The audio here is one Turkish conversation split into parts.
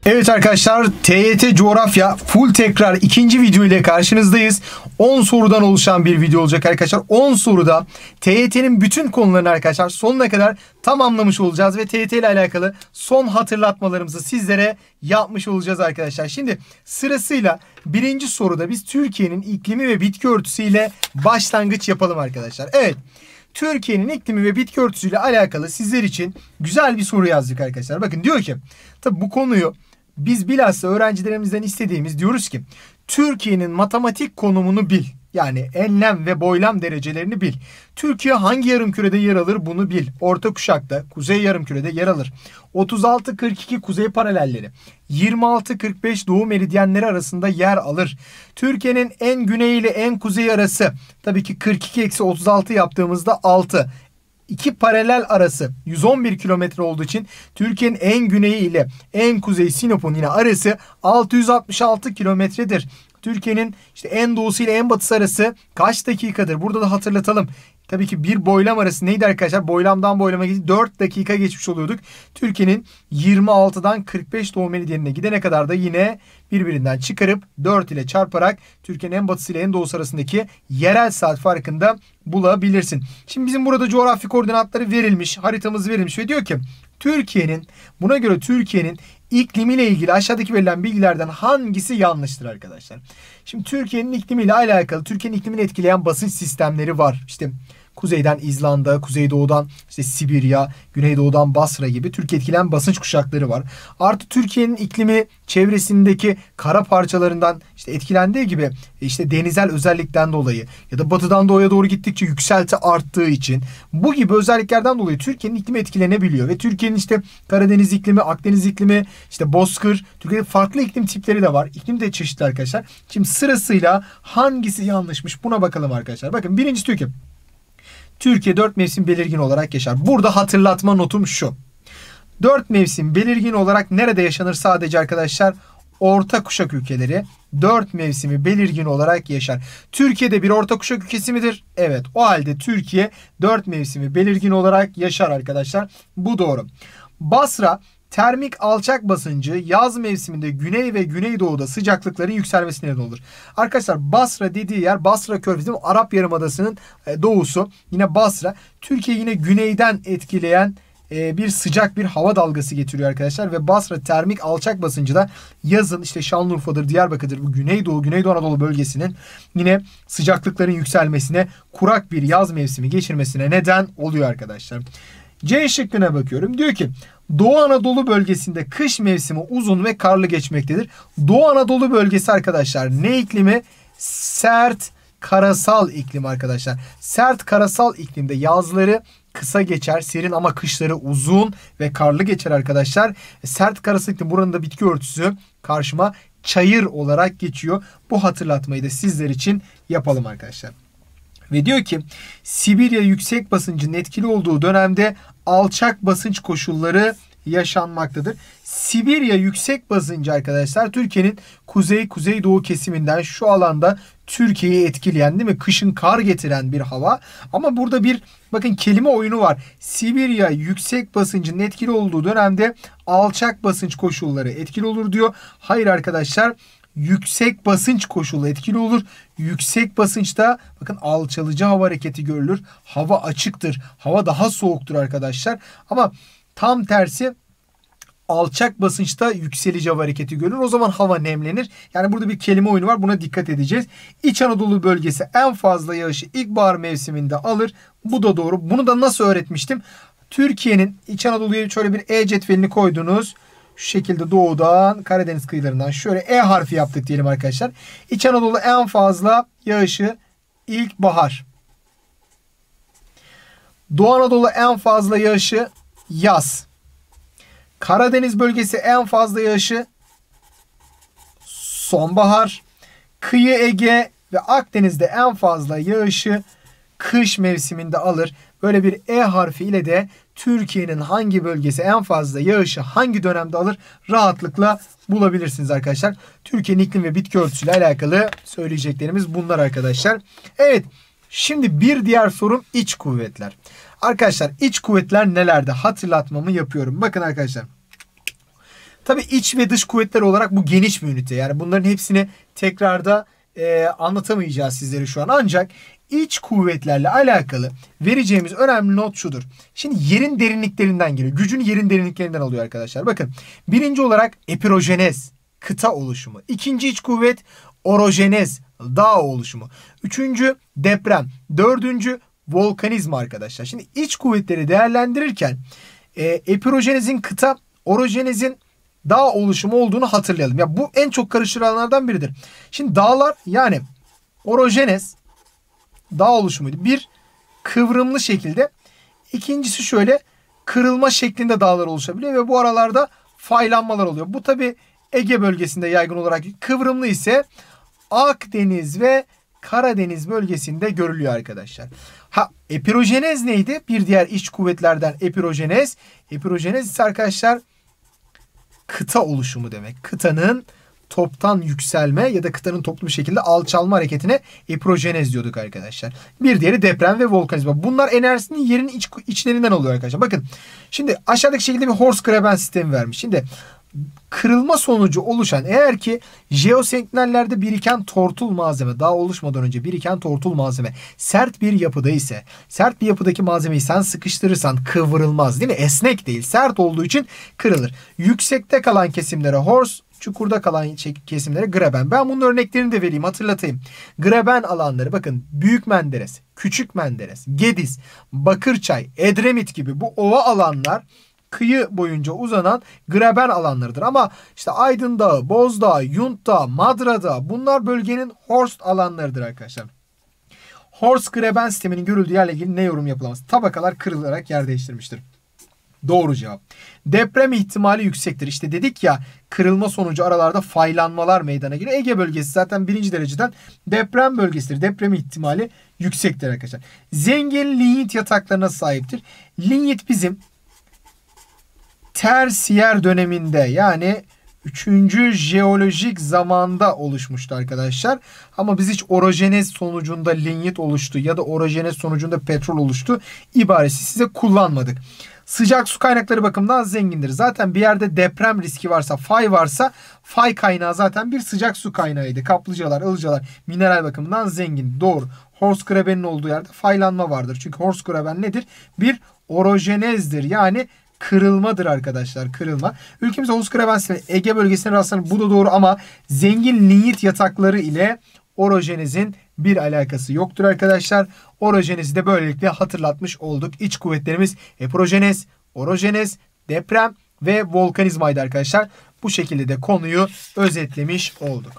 Evet arkadaşlar, TYT Coğrafya full tekrar ikinci video ile karşınızdayız. 10 sorudan oluşan bir video olacak arkadaşlar. 10 soruda TYT'nin bütün konularını arkadaşlar sonuna kadar tamamlamış olacağız ve TYT ile alakalı son hatırlatmalarımızı sizlere yapmış olacağız arkadaşlar. Şimdi sırasıyla birinci soruda biz Türkiye'nin iklimi ve bitki örtüsüyle başlangıç yapalım arkadaşlar. Evet. Türkiye'nin iklimi ve bitki örtüsüyle alakalı sizler için güzel bir soru yazdık arkadaşlar. Bakın diyor ki, tabi bu konuyu biz bilhassa öğrencilerimizden istediğimiz, diyoruz ki Türkiye'nin matematik konumunu bil. Yani enlem ve boylam derecelerini bil. Türkiye hangi yarımkürede yer alır bunu bil. Orta kuşakta kuzey yarımkürede yer alır. 36-42 kuzey paralelleri, 26-45 doğu meridyenleri arasında yer alır. Türkiye'nin en güney ile en kuzey arası tabii ki 42-36 yaptığımızda 6. İki paralel arası 111 kilometre olduğu için Türkiye'nin en güneyi ile en kuzeyi Sinop'un yine arası 666 kilometredir. Türkiye'nin işte en doğusu ile en batısı arası kaç dakikadır? Burada da hatırlatalım. Tabii ki bir boylam arası neydi arkadaşlar? Boylamdan boylama 4 dakika geçmiş oluyorduk. Türkiye'nin 26'dan 45 doğu meridyenine gidene kadar da yine birbirinden çıkarıp 4 ile çarparak Türkiye'nin en batısı ile en doğusu arasındaki yerel saat farkında bulabilirsin. Şimdi bizim burada coğrafi koordinatları verilmiş, haritamız verilmiş ve diyor ki buna göre Türkiye'nin iklimiyle ilgili aşağıdaki verilen bilgilerden hangisi yanlıştır arkadaşlar? Şimdi Türkiye'nin iklimiyle alakalı, Türkiye'nin iklimini etkileyen basınç sistemleri var. İşte kuzeyden İzlanda, kuzeydoğudan işte Sibirya, güneydoğudan Basra gibi Türkiye etkileyen basınç kuşakları var. Artı Türkiye'nin iklimi çevresindeki kara parçalarından işte etkilendiği gibi işte denizel özellikten dolayı ya da batıdan doğuya doğru gittikçe yükselti arttığı için bu gibi özelliklerden dolayı Türkiye'nin iklimi etkilenebiliyor ve Türkiye'nin işte Karadeniz iklimi, Akdeniz iklimi, işte Bozkır, Türkiye'de farklı iklim tipleri de var. İklim de çeşitli arkadaşlar. Şimdi sırasıyla hangisi yanlışmış buna bakalım arkadaşlar. Bakın birincisi diyor ki Türkiye 4 mevsim belirgin olarak yaşar. Burada hatırlatma notum şu. 4 mevsim belirgin olarak nerede yaşanır sadece arkadaşlar? Orta kuşak ülkeleri 4 mevsimi belirgin olarak yaşar. Türkiye'de bir orta kuşak ülkesi midir? Evet. O halde Türkiye 4 mevsimi belirgin olarak yaşar arkadaşlar. Bu doğru. Basra termik alçak basıncı yaz mevsiminde güney ve güneydoğuda sıcaklıkların yükselmesine neden olur. Arkadaşlar Basra dediği yer Basra Körfezi, Arap Yarımadası'nın doğusu. Yine Basra. Türkiye yine güneyden etkileyen bir sıcak bir hava dalgası getiriyor arkadaşlar ve Basra termik alçak basıncı da yazın işte Şanlıurfa'dır, Diyarbakır'dır, bu Güneydoğu, Güneydoğu Anadolu bölgesinin yine sıcaklıkların yükselmesine, kurak bir yaz mevsimi geçirmesine neden oluyor arkadaşlar. C şıkkına bakıyorum. Diyor ki Doğu Anadolu bölgesinde kış mevsimi uzun ve karlı geçmektedir. Doğu Anadolu bölgesi arkadaşlar ne iklimi? Sert karasal iklim arkadaşlar. Sert karasal iklimde yazları kısa geçer, serin ama kışları uzun ve karlı geçer arkadaşlar. Sert karasal iklim, buranın da bitki örtüsü karşıma çayır olarak geçiyor. Bu hatırlatmayı da sizler için yapalım arkadaşlar. Ve diyor ki Sibirya yüksek basıncın etkili olduğu dönemde alçak basınç koşulları yaşanmaktadır. Sibirya yüksek basıncı arkadaşlar Türkiye'nin kuzeydoğu kesiminden şu alanda Türkiye'yi etkileyen, değil mi? Kışın kar getiren bir hava. Ama burada bir bakın kelime oyunu var. Sibirya yüksek basıncın etkili olduğu dönemde alçak basınç koşulları etkili olur diyor. Hayır arkadaşlar. Yüksek basınç koşulu etkili olur. Yüksek basınçta bakın alçalıcı hava hareketi görülür. Hava açıktır. Hava daha soğuktur arkadaşlar. Ama tam tersi alçak basınçta yükselici hava hareketi görülür. O zaman hava nemlenir. Yani burada bir kelime oyunu var. Buna dikkat edeceğiz. İç Anadolu bölgesi en fazla yağışı ilkbahar mevsiminde alır. Bu da doğru. Bunu da nasıl öğretmiştim? Türkiye'nin İç Anadolu'ya şöyle bir E cetvelini koydunuz. Şu şekilde doğudan Karadeniz kıyılarından şöyle E harfi yaptık diyelim arkadaşlar. İç Anadolu en fazla yağışı ilkbahar. Doğu Anadolu en fazla yağışı yaz. Karadeniz bölgesi en fazla yağışı sonbahar. Kıyı Ege ve Akdeniz'de en fazla yağışı kış mevsiminde alır. Böyle bir E harfi ile de Türkiye'nin hangi bölgesi en fazla yağışı hangi dönemde alır rahatlıkla bulabilirsiniz arkadaşlar. Türkiye'nin iklim ve bitki örtüsüyle alakalı söyleyeceklerimiz bunlar arkadaşlar. Evet, şimdi bir diğer sorum iç kuvvetler. Arkadaşlar iç kuvvetler nelerde? Hatırlatmamı yapıyorum. Bakın arkadaşlar. Tabii iç ve dış kuvvetler olarak bu geniş bir ünite. Yani bunların hepsini tekrarda anlatamayacağız sizlere şu an. Ancak iç kuvvetlerle alakalı vereceğimiz önemli not şudur. Şimdi yerin derinliklerinden geliyor. Gücünü yerin derinliklerinden alıyor arkadaşlar. Bakın, birinci olarak epirojenez, kıta oluşumu. İkinci iç kuvvet orojenez, dağ oluşumu. Üçüncü deprem. Dördüncü volkanizma arkadaşlar. Şimdi iç kuvvetleri değerlendirirken epirojenezin kıta, orojenezin dağ oluşumu olduğunu hatırlayalım. Ya bu en çok karıştırılanlardan biridir. Şimdi dağlar, yani orojenez dağ oluşumuydu. Bir, kıvrımlı şekilde. İkincisi şöyle kırılma şeklinde dağlar oluşabiliyor ve bu aralarda faylanmalar oluyor. Bu tabi Ege bölgesinde yaygın olarak, kıvrımlı ise Akdeniz ve Karadeniz bölgesinde görülüyor arkadaşlar. Epirojenez neydi? Bir diğer iç kuvvetlerden epirojenez. Epirojenez ise arkadaşlar kıta oluşumu demek. Kıtanın toptan yükselme ya da kıtanın toplu bir şekilde alçalma hareketine epirojenez diyorduk arkadaşlar. Bir diğeri deprem ve volkanizma. Bunlar enerjisini yerin içlerinden alıyor arkadaşlar. Bakın, şimdi aşağıdaki şekilde bir Hors-Graben sistemi vermiş. Şimdi kırılma sonucu oluşan, eğer ki jeosenknellerde biriken tortul malzeme, daha oluşmadan önce biriken tortul malzeme sert bir yapıda ise, sert bir yapıdaki malzemeyi sen sıkıştırırsan kıvrılmaz, değil mi? Esnek değil, sert olduğu için kırılır. Yüksekte kalan kesimlere Hors, çukurda kalan kesimlere Graben. Ben bunun örneklerini de vereyim, hatırlatayım. Graben alanları, bakın, Büyük Menderes, Küçük Menderes, Gediz, Bakırçay, Edremit gibi bu ova alanlar kıyı boyunca uzanan graben alanlarıdır. Ama işte Aydın Dağı, Bozdağ, Yunt Dağı, Madra Dağı, bunlar bölgenin Horst alanlarıdır arkadaşlar. Hors-Graben sisteminin görüldüğü yerle ilgili ne yorum yapılamaz? Tabakalar kırılarak yer değiştirmiştir. Doğru cevap. Deprem ihtimali yüksektir. İşte dedik ya, kırılma sonucu aralarda faylanmalar meydana geliyor. Ege bölgesi zaten birinci dereceden deprem bölgesidir. Deprem ihtimali yüksektir arkadaşlar. Zengin linyit yataklarına sahiptir. Linyit bizim tersiyer döneminde, yani 3. jeolojik zamanda oluşmuştu arkadaşlar. Ama biz hiç orojenez sonucunda linyit oluştu ya da orojenez sonucunda petrol oluştu ibaresi size kullanmadık. Sıcak su kaynakları bakımından zengindir. Zaten bir yerde deprem riski varsa, fay varsa, fay kaynağı zaten bir sıcak su kaynağıydı. Kaplıcalar, ılıcalar mineral bakımından zengin. Doğru. Hors-Graben'in olduğu yerde faylanma vardır. Çünkü Hors-Graben nedir? Bir orojenezdir. Yani kırılmadır arkadaşlar, kırılma. Ülkemizde Hors-Graben sistemi Ege bölgesine rastlanır. Bu da doğru ama zengin linyit yatakları ile orojenezin bir alakası yoktur arkadaşlar. Orojenezi de böylelikle hatırlatmış olduk. İç kuvvetlerimiz epirojenez, orojenez, deprem ve volkanizmaydı arkadaşlar. Bu şekilde de konuyu özetlemiş olduk.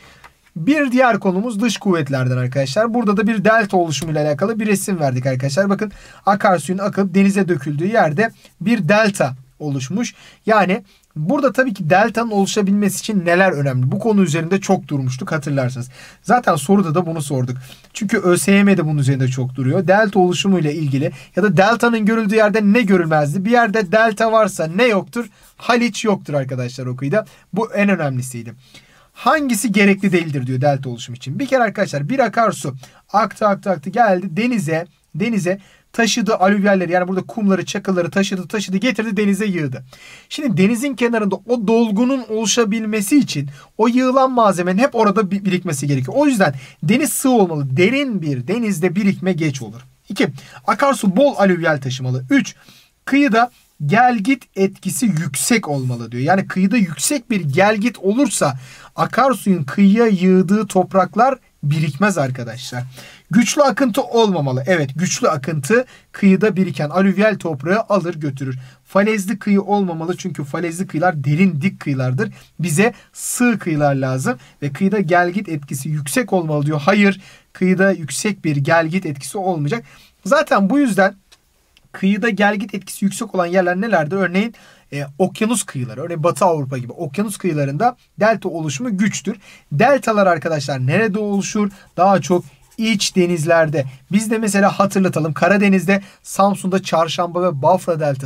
Bir diğer konumuz dış kuvvetlerden arkadaşlar. Burada da bir delta oluşumuyla alakalı bir resim verdik arkadaşlar. Bakın, akarsuyun akıp denize döküldüğü yerde bir delta oluşmuş. Yani burada tabii ki deltanın oluşabilmesi için neler önemli? Bu konu üzerinde çok durmuştuk, hatırlarsınız. Zaten soruda da bunu sorduk. Çünkü ÖSYM de bunun üzerinde çok duruyor. Delta oluşumuyla ilgili ya da deltanın görüldüğü yerde ne görülmezdi? Bir yerde delta varsa ne yoktur? Haliç yoktur arkadaşlar o kıyıda. Bu en önemlisiydi. Hangisi gerekli değildir diyor delta oluşum için. Bir kere arkadaşlar, bir akarsu aktı geldi denize taşıdı alüvyalleri, yani burada kumları, çakılları taşıdı getirdi, denize yığdı. Şimdi denizin kenarında o dolgunun oluşabilmesi için o yığılan malzemenin hep orada birikmesi gerekiyor. O yüzden deniz sığ olmalı. Derin bir denizde birikme geç olur. 2. Akarsu bol alüvyal taşımalı. 3. Kıyıda gelgit etkisi yüksek olmalı diyor. Yani kıyıda yüksek bir gelgit olursa akarsuyun kıyıya yığdığı topraklar birikmez arkadaşlar. Güçlü akıntı olmamalı. Evet, güçlü akıntı kıyıda biriken alüvyal toprağı alır götürür. Falezli kıyı olmamalı, çünkü falezli kıyılar derin dik kıyılardır. Bize sığ kıyılar lazım ve kıyıda gelgit etkisi yüksek olmalı diyor. Hayır, kıyıda yüksek bir gelgit etkisi olmayacak. Zaten bu yüzden kıyıda gelgit etkisi yüksek olan yerler nelerdir? Örneğin okyanus kıyıları, örneğin Batı Avrupa gibi okyanus kıyılarında delta oluşumu güçtür. Deltalar arkadaşlar nerede oluşur? Daha çok iç denizlerde. Biz de mesela hatırlatalım, Karadeniz'de Samsun'da Çarşamba ve Bafra deltası,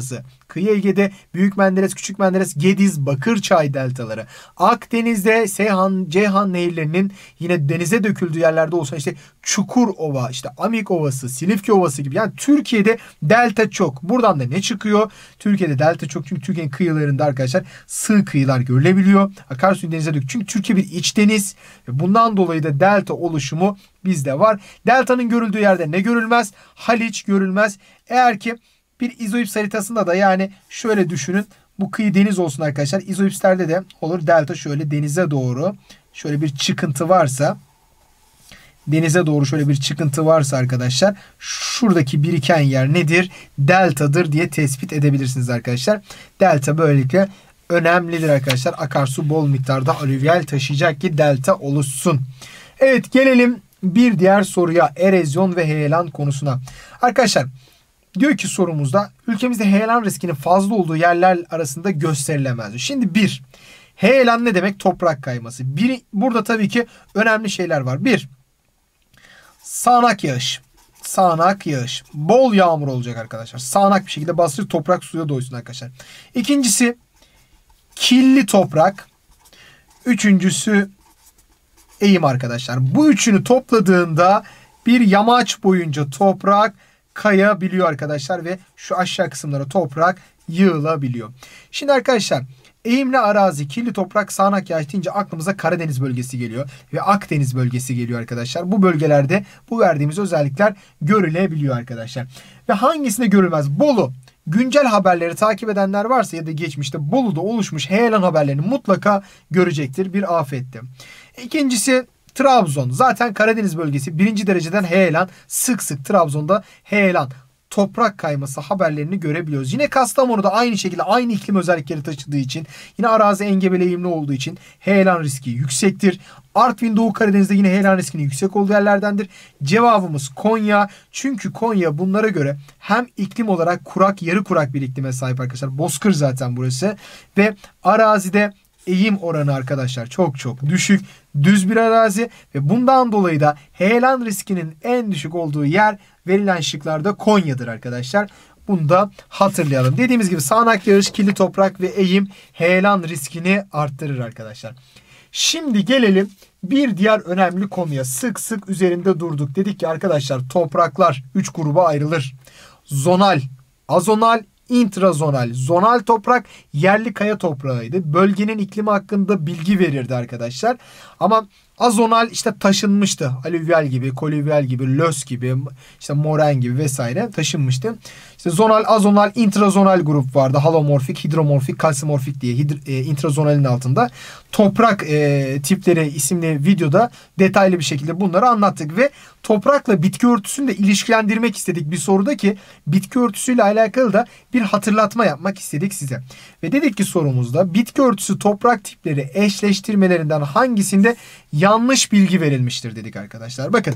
Kıyı Ege'de Büyük Menderes, Küçük Menderes, Gediz, Bakırçay deltaları. Akdeniz'de Seyhan, Ceyhan nehirlerinin yine denize döküldüğü yerlerde olsa işte Çukurova, işte Amik Ovası, Silifke Ovası gibi. Yani Türkiye'de delta çok. Buradan da ne çıkıyor? Türkiye'de delta çok çünkü Türkiye'nin kıyılarında arkadaşlar sığ kıyılar görülebiliyor. Akarsuyun denize döküldüğü. Çünkü Türkiye bir iç deniz ve bundan dolayı da delta oluşumu bizde var. Deltanın görüldüğü yerde ne görülmez? Haliç görülmez. Eğer ki bir izoips haritasında da yani şöyle düşünün. Bu kıyı deniz olsun arkadaşlar. İzoipslerde de olur. Delta şöyle denize doğru şöyle bir çıkıntı varsa, denize doğru şöyle bir çıkıntı varsa arkadaşlar şuradaki biriken yer nedir? Deltadır diye tespit edebilirsiniz arkadaşlar. Delta böylelikle önemlidir arkadaşlar. Akarsu bol miktarda alüvyal taşıyacak ki delta oluşsun. Evet, gelelim bir diğer soruya, erozyon ve heyelan konusuna. Arkadaşlar diyor ki sorumuzda ülkemizde heyelan riskinin fazla olduğu yerler arasında gösterilemez. Şimdi heyelan ne demek? Toprak kayması. Burada tabii ki önemli şeyler var. Sağanak yağış. Sağanak yağış. Bol yağmur olacak arkadaşlar. Sağanak bir şekilde bastırır, toprak suya doysun arkadaşlar. İkincisi kirli toprak. Üçüncüsü eğim arkadaşlar. Bu üçünü topladığında bir yamaç boyunca toprak kayabiliyor arkadaşlar ve şu aşağı kısımlara toprak yığılabiliyor. Şimdi arkadaşlar eğimli arazi, kirli toprak, sağanak yağış deyince aklımıza Karadeniz bölgesi geliyor ve Akdeniz bölgesi geliyor arkadaşlar. Bu bölgelerde bu verdiğimiz özellikler görülebiliyor arkadaşlar. Ve hangisinde görülmez? Bolu. Güncel haberleri takip edenler varsa ya da geçmişte Bolu'da oluşmuş heyelan haberlerini mutlaka görecektir bir afette. İkincisi Trabzon. Zaten Karadeniz bölgesi birinci dereceden heyelan. Sık sık Trabzon'da heyelan, toprak kayması haberlerini görebiliyoruz. Yine Kastamonu'da aynı şekilde aynı iklim özellikleri taşıdığı için, yine arazi engebeli eğimli olduğu için heyelan riski yüksektir. Artvin, Doğu Karadeniz'de yine heyelan riskinin yüksek olduğu yerlerdendir. Cevabımız Konya. Çünkü Konya bunlara göre hem iklim olarak kurak, yarı kurak bir iklime sahip arkadaşlar. Bozkır zaten burası. Ve arazide eğim oranı arkadaşlar çok çok düşük. Düz bir arazi ve bundan dolayı da heyelan riskinin en düşük olduğu yer verilen şıklarda Konya'dır arkadaşlar. Bunu da hatırlayalım. Dediğimiz gibi sağanak yağış, kirli toprak ve eğim heyelan riskini arttırır arkadaşlar. Şimdi gelelim bir diğer önemli konuya. Sık sık üzerinde durduk. Dedik ki arkadaşlar topraklar 3 gruba ayrılır. Zonal, azonal, intrazonal. Zonal toprak yerli kaya toprağıydı. Bölgenin iklimi hakkında bilgi verirdi arkadaşlar. Ama azonal işte taşınmıştı. Alüvyal gibi, kolüvyal gibi, lös gibi, işte moren gibi vesaire taşınmıştı. İşte zonal, azonal, intrazonal grup vardı. Halomorfik, hidromorfik, kalsimorfik diye intrazonalin altında. Toprak tipleri isimli videoda detaylı bir şekilde bunları anlattık ve toprakla bitki örtüsünü de ilişkilendirmek istedik bir soruda ki bitki örtüsüyle alakalı da bir hatırlatma yapmak istedik size. Ve dedik ki sorumuzda bitki örtüsü toprak tipleri eşleştirmelerinden hangisinde yanlış bilgi verilmiştir dedik arkadaşlar. Bakın.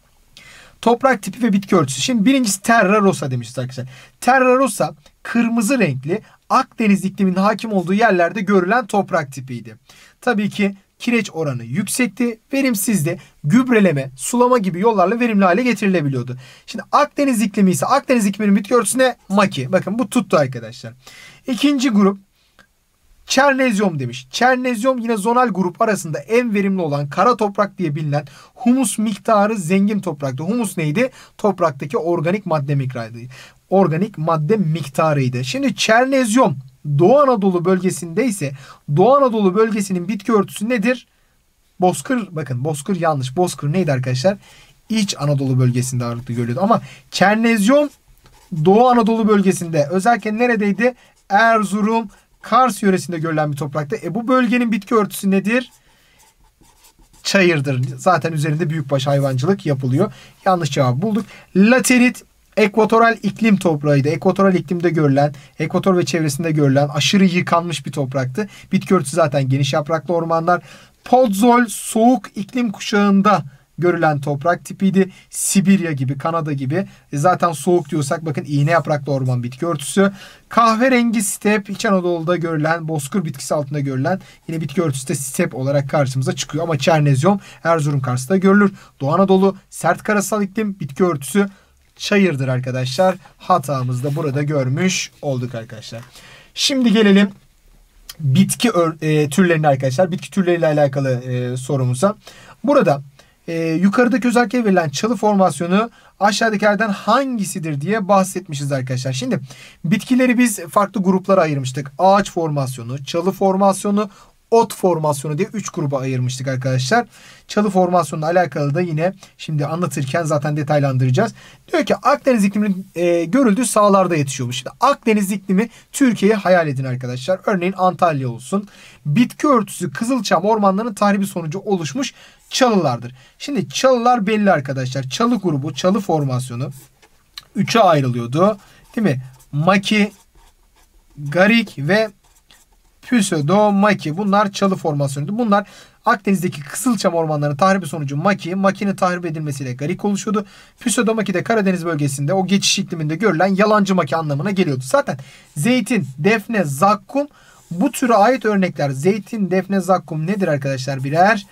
Toprak tipi ve bitki örtüsü. Şimdi birincisi Terra Rosa demişiz arkadaşlar. Terra Rosa kırmızı renkli Akdeniz ikliminin hakim olduğu yerlerde görülen toprak tipiydi. Tabii ki kireç oranı yüksekti, verimsizdi. Gübreleme, sulama gibi yollarla verimli hale getirilebiliyordu. Şimdi Akdeniz iklimi ise Akdeniz ikliminin bitki örtüsüne maki. Bakın bu tuttu arkadaşlar. İkinci grup Çernezyum demiş. Çernezyum yine zonal grup arasında en verimli olan kara toprak diye bilinen humus miktarı zengin topraktı. Humus neydi? Topraktaki organik madde miktarıydı. Organik madde miktarıydı. Şimdi Çernezyum Doğu Anadolu bölgesinde ise Doğu Anadolu bölgesinin bitki örtüsü nedir? Bozkır. Bakın Bozkır yanlış. Bozkır neydi arkadaşlar? İç Anadolu bölgesinde ağırlıklı görülüyordu. Ama Çernezyum Doğu Anadolu bölgesinde özellikle neredeydi? Erzurum, Kars yöresinde görülen bir toprakta. Bu bölgenin bitki örtüsü nedir? Çayırdır. Zaten üzerinde büyükbaş hayvancılık yapılıyor. Yanlış cevabı bulduk. Laterit ekvatoral iklim toprağıydı. Ekvatoral iklimde görülen, ekvator ve çevresinde görülen aşırı yıkanmış bir topraktı. Bitki örtüsü zaten geniş yapraklı ormanlar. Podzol soğuk iklim kuşağında görülen toprak tipiydi. Sibirya gibi, Kanada gibi. Zaten soğuk diyorsak bakın iğne yapraklı orman bitki örtüsü. Kahverengi step İç Anadolu'da görülen, bozkır bitkisi altında görülen yine bitki örtüsü de step olarak karşımıza çıkıyor. Ama Çernezyum Erzurum Kars'ta görülür. Doğu Anadolu sert karasal iklim bitki örtüsü çayırdır arkadaşlar. Hatamızı da burada görmüş olduk arkadaşlar. Şimdi gelelim bitki türlerine arkadaşlar. Bitki türleriyle alakalı sorumuza. Burada yukarıdaki özelliğe verilen çalı formasyonu aşağıdakilerden hangisidir diye bahsetmişiz arkadaşlar. Şimdi bitkileri biz farklı gruplara ayırmıştık. Ağaç formasyonu, çalı formasyonu, ot formasyonu diye 3 gruba ayırmıştık arkadaşlar. Çalı formasyonuyla alakalı da yine şimdi anlatırken zaten detaylandıracağız. Diyor ki Akdeniz ikliminin görüldüğü sahalarda yetişiyormuş. Şimdi Akdeniz iklimi Türkiye'yi hayal edin arkadaşlar. Örneğin Antalya olsun. Bitki örtüsü Kızılçam ormanlarının tahribi sonucu oluşmuş çalılardır. Şimdi çalılar belli arkadaşlar. Çalı grubu, çalı formasyonu 3'e ayrılıyordu. Değil mi? Maki, garik ve Pseudomaki. Bunlar çalı formasyonuydu. Bunlar Akdeniz'deki Kızılçam ormanlarının tahribi sonucu Maki'nin tahrip edilmesiyle garik oluşuyordu. Pseudomaki de Karadeniz bölgesinde o geçiş ikliminde görülen yalancı maki anlamına geliyordu. Zaten zeytin, defne, zakkum bu türe ait örnekler. Zeytin, defne, zakkum nedir arkadaşlar? Birer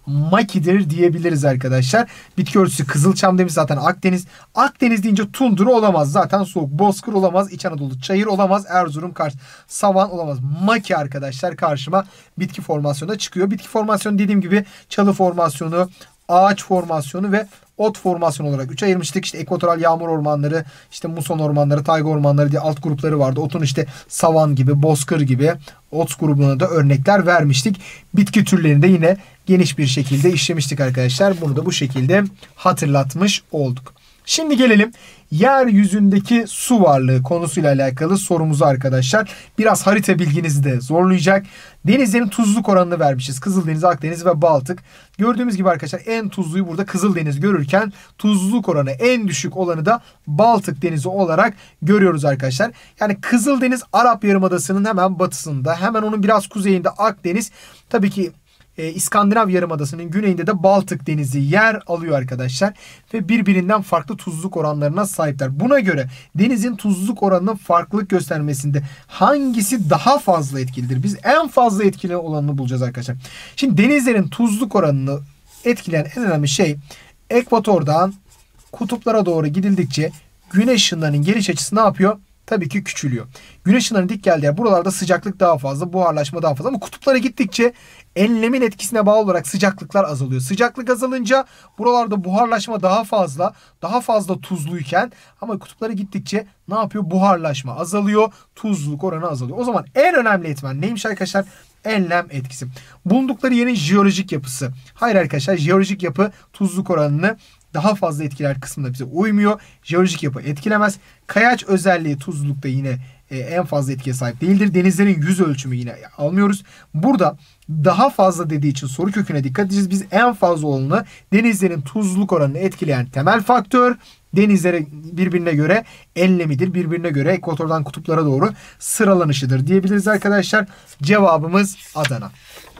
makidir diyebiliriz arkadaşlar. Bitki örtüsü Kızılçam demiş zaten Akdeniz. Akdeniz deyince tundra olamaz. Zaten soğuk. Bozkır olamaz. İç Anadolu çayır olamaz. Erzurum, Kars, savan olamaz. Maki arkadaşlar karşıma bitki formasyonunda çıkıyor. Bitki formasyonu dediğim gibi çalı formasyonu, ağaç formasyonu ve ot formasyonu olarak 3 ayırmıştık. İşte ekvatoral yağmur ormanları, işte muson ormanları, tayga ormanları diye alt grupları vardı. Otun işte savan gibi, bozkır gibi ot grubuna da örnekler vermiştik. Bitki türlerini de yine geniş bir şekilde işlemiştik arkadaşlar. Bunu da bu şekilde hatırlatmış olduk. Şimdi gelelim yeryüzündeki su varlığı konusuyla alakalı sorumuza arkadaşlar. Biraz harita bilginizi de zorlayacak. Denizlerin tuzluluk oranını vermişiz. Kızıldeniz, Akdeniz ve Baltık. Gördüğümüz gibi arkadaşlar en tuzluyu burada Kızıldeniz görürken tuzluluk oranı en düşük olanı da Baltık Denizi olarak görüyoruz arkadaşlar. Yani Kızıldeniz Arap Yarımadası'nın hemen batısında, hemen onun biraz kuzeyinde Akdeniz, tabii ki İskandinav Yarımadası'nın güneyinde de Baltık Denizi yer alıyor arkadaşlar. Ve birbirinden farklı tuzluluk oranlarına sahipler. Buna göre denizin tuzluluk oranının farklılık göstermesinde hangisi daha fazla etkilidir? Biz en fazla etkili olanını bulacağız arkadaşlar. Şimdi denizlerin tuzluluk oranını etkileyen en önemli şey ekvatordan kutuplara doğru gidildikçe güneş ışınlarının geliş açısı ne yapıyor? Tabii ki küçülüyor. Güneş ışınlarının dik geldiği yer buralarda sıcaklık daha fazla, buharlaşma daha fazla ama kutuplara gittikçe enlemin etkisine bağlı olarak sıcaklıklar azalıyor. Sıcaklık azalınca buralarda buharlaşma daha fazla tuzluyken ama kutuplara gittikçe ne yapıyor? Buharlaşma azalıyor, tuzluluk oranı azalıyor. O zaman en önemli etmen neymiş arkadaşlar? Enlem etkisi. Bulundukları yerin jeolojik yapısı. Hayır arkadaşlar, jeolojik yapı tuzluluk oranını daha fazla etkiler kısmında bize uymuyor. Jeolojik yapı etkilemez. Kayaç özelliği tuzlulukta yine en fazla etkiye sahip değildir. Denizlerin yüz ölçümü yine almıyoruz. Burada daha fazla dediği için soru köküne dikkat edeceğiz. Biz en fazla olanı denizlerin tuzluluk oranını etkileyen temel faktör denizlerin birbirine göre enlemidir. Birbirine göre ekvatordan kutuplara doğru sıralanışıdır diyebiliriz arkadaşlar. Cevabımız Adana.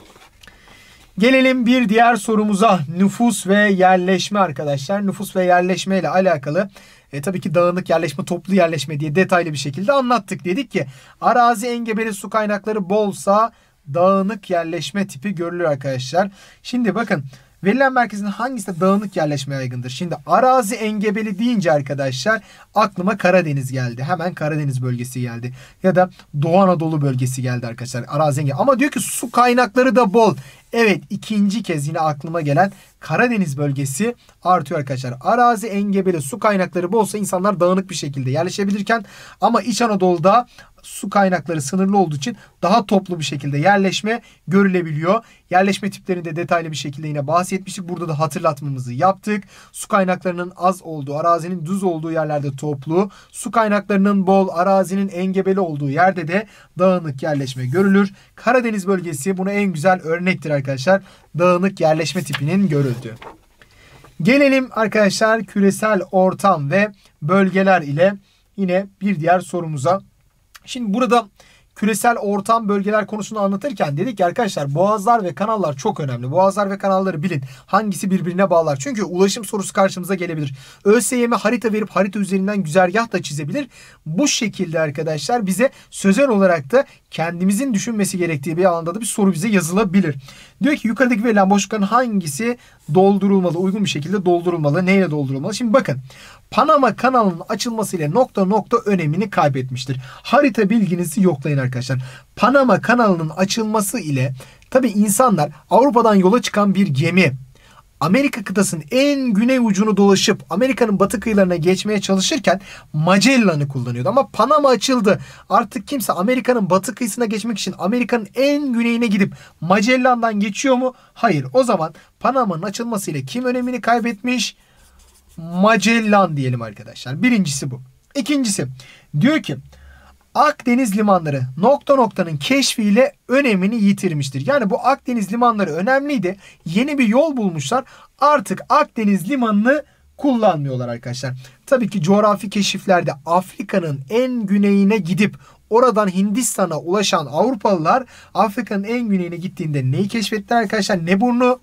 Gelelim bir diğer sorumuza. Nüfus ve yerleşme arkadaşlar. Nüfus ve yerleşme ile alakalı tabii ki dağınık yerleşme, toplu yerleşme diye detaylı bir şekilde anlattık. Dedik ki arazi engebeli, su kaynakları bolsa dağınık yerleşme tipi görülür arkadaşlar. Şimdi bakın verilen merkezin hangisi de dağınık yerleşme yaygındır? Şimdi arazi engebeli deyince arkadaşlar aklıma Karadeniz geldi. Hemen Karadeniz bölgesi geldi. Ya da Doğu Anadolu bölgesi geldi arkadaşlar. Arazi engebeli. Ama diyor ki su kaynakları da bol. Evet, ikinci kez yine aklıma gelen Karadeniz bölgesi artıyor arkadaşlar. Arazi engebeli, su kaynakları bolsa insanlar dağınık bir şekilde yerleşebilirken ama İç Anadolu'da su kaynakları sınırlı olduğu için daha toplu bir şekilde yerleşme görülebiliyor. Yerleşme tiplerinde detaylı bir şekilde yine bahsetmiştik. Burada da hatırlatmamızı yaptık. Su kaynaklarının az olduğu, arazinin düz olduğu yerlerde toplu, su kaynaklarının bol, arazinin engebeli olduğu yerde de dağınık yerleşme görülür. Karadeniz bölgesi buna en güzel örnektir arkadaşlar. Dağınık yerleşme tipinin görüldüğü. Gelelim arkadaşlar küresel ortam ve bölgeler ile yine bir diğer sorumuza. Şimdi burada küresel ortam bölgeler konusunu anlatırken dedik ki arkadaşlar boğazlar ve kanallar çok önemli. Boğazlar ve kanalları bilin. Hangisi birbirine bağlar? Çünkü ulaşım sorusu karşımıza gelebilir. ÖSYM harita verip harita üzerinden güzergah da çizebilir. Bu şekilde arkadaşlar bize sözel olarak da kendimizin düşünmesi gerektiği bir alanda da bir soru bize yazılabilir. Diyor ki yukarıdaki verilen boşlukların hangisi doldurulmalı, uygun bir şekilde doldurulmalı, neyle doldurulmalı? Şimdi bakın, Panama kanalının açılmasıyla nokta nokta önemini kaybetmiştir. Harita bilginizi yoklayın arkadaşlar. Panama kanalının açılması ile tabi insanlar Avrupa'dan yola çıkan bir gemi Amerika kıtasının en güney ucunu dolaşıp Amerika'nın batı kıyılarına geçmeye çalışırken Magellan'ı kullanıyordu. Ama Panama açıldı. Artık kimse Amerika'nın batı kıyısına geçmek için Amerika'nın en güneyine gidip Magellan'dan geçiyor mu? Hayır. O zaman Panama'nın açılmasıyla kim önemini kaybetmiş? Magellan diyelim arkadaşlar. Birincisi bu. İkincisi diyor ki Akdeniz limanları nokta noktanın keşfiyle önemini yitirmiştir. Yani bu Akdeniz limanları önemliydi. Yeni bir yol bulmuşlar. Artık Akdeniz limanını kullanmıyorlar arkadaşlar. Tabii ki coğrafi keşiflerde Afrika'nın en güneyine gidip oradan Hindistan'a ulaşan Avrupalılar Afrika'nın en güneyine gittiğinde neyi keşfettiler arkadaşlar? Ne burnu?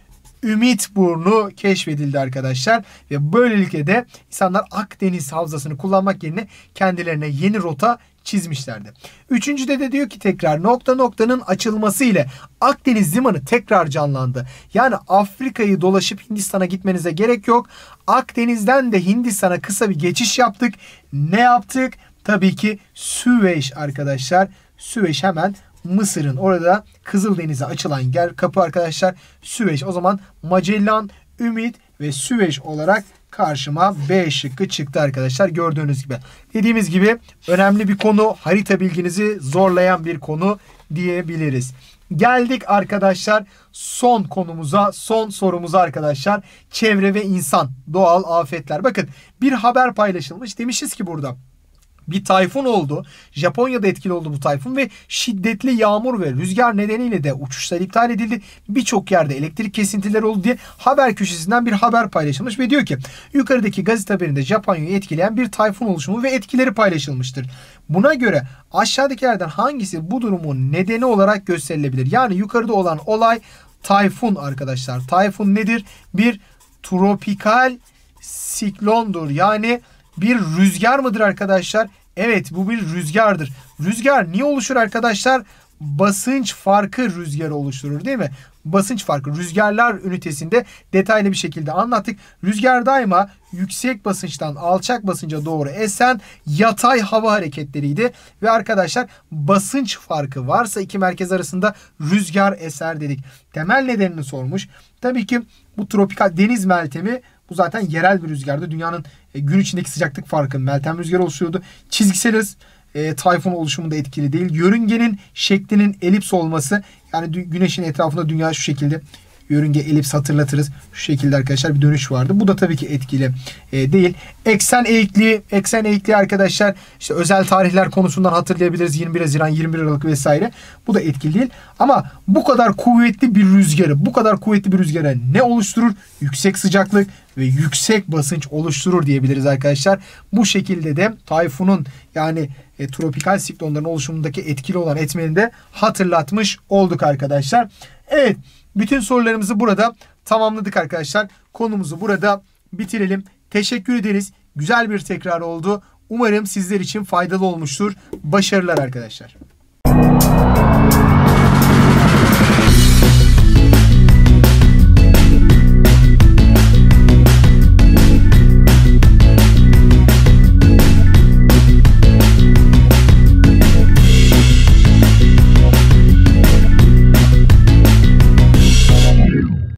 Ümit Burnu keşfedildi arkadaşlar ve böylelikle de insanlar Akdeniz havzasını kullanmak yerine kendilerine yeni rota çizmişlerdi. Üçüncüde de diyor ki tekrar nokta noktanın açılması ile Akdeniz limanı tekrar canlandı. Yani Afrika'yı dolaşıp Hindistan'a gitmenize gerek yok. Akdeniz'den de Hindistan'a kısa bir geçiş yaptık. Ne yaptık? Tabii ki Süveyş arkadaşlar. Süveyş hemen Mısır'ın orada Kızıldeniz'e açılan yer kapı arkadaşlar. Süveyş. O zaman Magellan, Ümit ve Süveyş olarak karşıma B şıkkı çıktı arkadaşlar. Gördüğünüz gibi. Dediğimiz gibi önemli bir konu. Harita bilginizi zorlayan bir konu diyebiliriz. Geldik arkadaşlar son konumuza, son sorumuza arkadaşlar. Çevre ve insan, doğal afetler. Bakın bir haber paylaşılmış. Demişiz ki burada bir tayfun oldu. Japonya'da etkili oldu bu tayfun ve şiddetli yağmur ve rüzgar nedeniyle de uçuşlar iptal edildi. Birçok yerde elektrik kesintileri oldu diye haber köşesinden bir haber paylaşılmış ve diyor ki yukarıdaki gazete haberinde Japonya'yı etkileyen bir tayfun oluşumu ve etkileri paylaşılmıştır. Buna göre aşağıdakilerden hangisi bu durumun nedeni olarak gösterilebilir? Yani yukarıda olan olay tayfun arkadaşlar. Tayfun nedir? Bir tropikal siklondur. Yani bir rüzgar mıdır arkadaşlar? Evet, bu bir rüzgardır. Rüzgar niye oluşur arkadaşlar? Basınç farkı rüzgarı oluşturur değil mi? Basınç farkı. Rüzgarlar ünitesinde detaylı bir şekilde anlattık. Rüzgar daima yüksek basınçtan alçak basınca doğru esen yatay hava hareketleriydi. Ve arkadaşlar basınç farkı varsa iki merkez arasında rüzgar eser dedik. Temel nedenini sormuş. Tabii ki bu tropikal deniz meltemi, bu zaten yerel bir rüzgardı. Dünyanın gün içindeki sıcaklık farkı meltem rüzgarı oluşuyordu. Çizgisel hız tayfun oluşumunda etkili değil. Yörüngenin şeklinin elips olması, yani güneşin etrafında dünya şu şekilde, yörünge elips hatırlatırız. Şu şekilde arkadaşlar bir dönüş vardı. Bu da tabii ki etkili değil. Eksen eğikliği arkadaşlar işte özel tarihler konusundan hatırlayabiliriz. 21 Haziran, 21 Aralık vesaire. Bu da etkili değil. Ama bu kadar kuvvetli bir rüzgarı ne oluşturur? Yüksek sıcaklık ve yüksek basınç oluşturur diyebiliriz arkadaşlar. Bu şekilde de tayfunun yani tropikal siklonların oluşumundaki etkili olan etmeni de hatırlatmış olduk arkadaşlar. Evet. Bütün sorularımızı burada tamamladık arkadaşlar. Konumuzu burada bitirelim. Teşekkür ederiz. Güzel bir tekrar oldu. Umarım sizler için faydalı olmuştur. Başarılar arkadaşlar.